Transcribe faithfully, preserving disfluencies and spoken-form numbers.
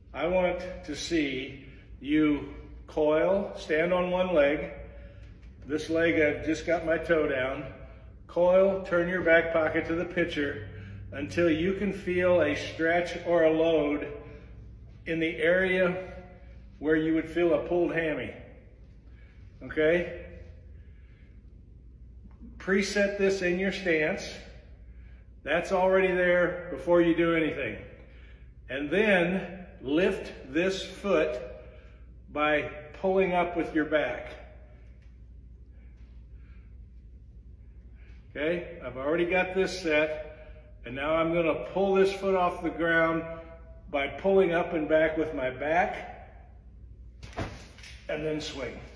I want to see you coil, stand on one leg. This leg, I've just got my toe down. Coil, turn your back pocket to the pitcher until you can feel a stretch or a load in the area where you would feel a pulled hammy, okay? Preset this in your stance. That's already there before you do anything. And then lift this foot by pulling up with your back. Okay, I've already got this set, and now I'm gonna pull this foot off the ground by pulling up and back with my back, and then swing.